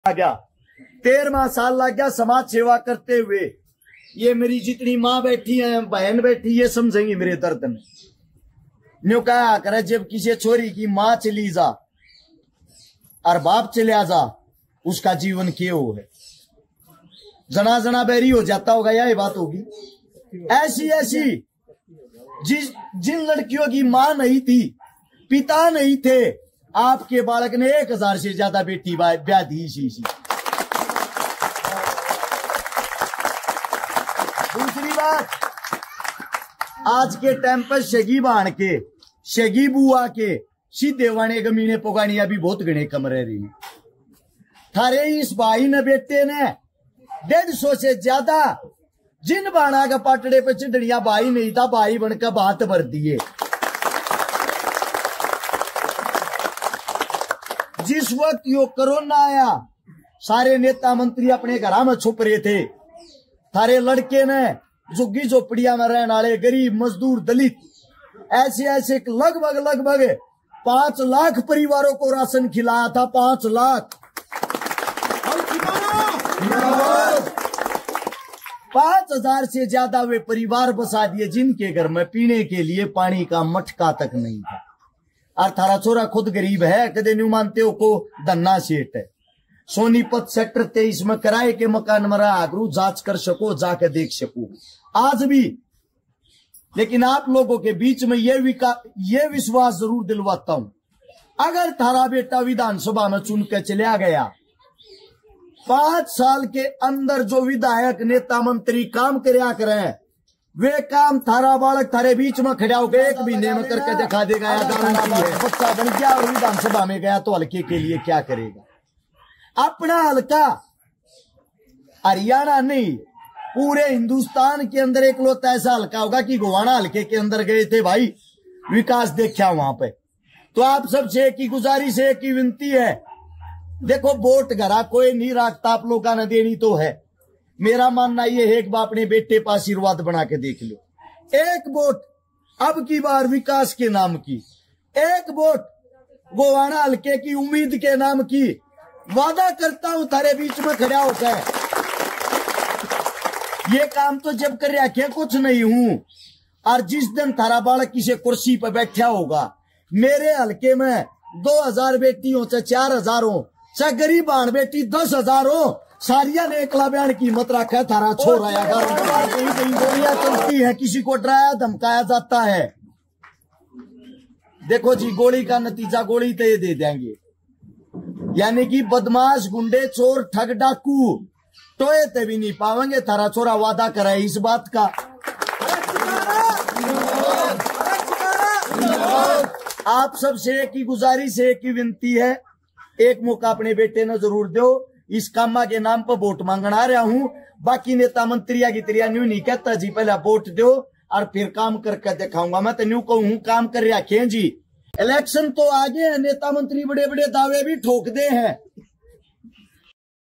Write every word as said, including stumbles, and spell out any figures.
आ गया, तेरहवां साल लग गया समाज सेवा करते हुए। ये मेरी जितनी माँ बैठी है, बहन बैठी, ये समझेंगी मेरे दर्द में। न्यू कहा करे जब किसी छोरी की माँ चली जा और बाप चले जा, उसका जीवन क्यों है, जना जना बैरी हो जाता होगा, यही बात होगी। ऐसी ऐसी जिस जिन लड़कियों की माँ नहीं थी, पिता नहीं थे, आपके बालक ने एक हजार से ज्यादा बेटी ब्याह दी इसी इसी। दूसरी बात, आज के टाइम पर शगी बाण के, शगी बुआ के सीधे वाणे गमीने पोगानी अभी बहुत गणे कम रह रही हैं। थारे इस भाई ने बेटे ने डेढ़ सौ से ज्यादा जिन बाणा का पाटड़े पे चिड़िया भाई नहीं था, भाई बनकर बात भर दिए। जिस वक्त यो कोरोना आया, सारे नेता मंत्री अपने घर में छुप रहे थे। थारे लड़के ने झुग्गी झोपड़िया में रहने वाले गरीब मजदूर दलित ऐसे ऐसे लगभग लगभग पांच लाख परिवारों को राशन खिलाया था। पांच लाख पांच हजार से ज्यादा वे परिवार बसा दिए जिनके घर में पीने के लिए पानी का मटका तक नहीं था। और थारा छोरा खुद गरीब है, कदे नहीं मानते हो को धन्ना सेठ है। सोनीपत सेक्टर तेईस में किराए के मकान में रहा करूं, जांच कर सको, जाके देख सको आज भी। लेकिन आप लोगों के बीच में ये विका ये विश्वास जरूर दिलवाता हूं, अगर थारा बेटा विधानसभा में चुन के चला गया, पांच साल के अंदर जो विधायक नेता मंत्री काम करया करे, वे काम थारा बालक थारे बीच में खड़ा होकर एक महीने में करके दिखा देगा। बच्चा बन गया और विधानसभा में गया तो हल्के के लिए क्या करेगा? अपना हल्का हरियाणा नहीं, पूरे हिंदुस्तान के अंदर एक लोता ऐसा हल्का होगा कि गोवाना हल्के के अंदर गए थे भाई, विकास देखा वहां पे। तो आप सबसे एक ही गुजारिश है, एक ही विनती है, देखो वोट घरा कोई नहीं रखता, आप लोगों ने देनी तो है। मेरा मानना यह है, एक बार अपने बेटे पर आशीर्वाद बना के देख लो। एक वोट अब की बार विकास के नाम की, एक वोट गोवाना हल्के की उम्मीद के नाम की। वादा करता हूं थारे बीच में खड़ा होकर, ये काम तो जब कर रखे कुछ नहीं हूं। और जिस दिन थारा बालक किसी कुर्सी पर बैठा होगा, मेरे हल्के में दो हजार बेटी हो चाहे चार हजार हो, चाहे गरीब आन बेटी दस हजार हो, सारिया ने एकला बयान की मत रखा थारा छोड़ आया। कहीं कहीं गोलियां चलती है, किसी को डराया धमकाया जाता है। देखो जी, गोली का नतीजा गोली तो ये दे देंगे, यानी कि बदमाश गुंडे चोर ठग डाकू टोए ते भी नहीं पावेंगे। थारा छोरा वादा करे इस बात का। आप सबसे एक ही गुजारिश है, एक ही विनती है, एक मौका अपने बेटे ने जरूर दो। इस कामा के नाम पर वोट मांगना आ रहा हूं, बाकी नेता मंत्रिया की तरिया न्यू नहीं कहता जी, पहले वोट दो और फिर काम करके दिखाऊंगा। मैं तो न्यू कहूं काम कर रखे जी, इलेक्शन तो आगे है, नेता मंत्री बड़े बड़े दावे भी ठोक दे हैं।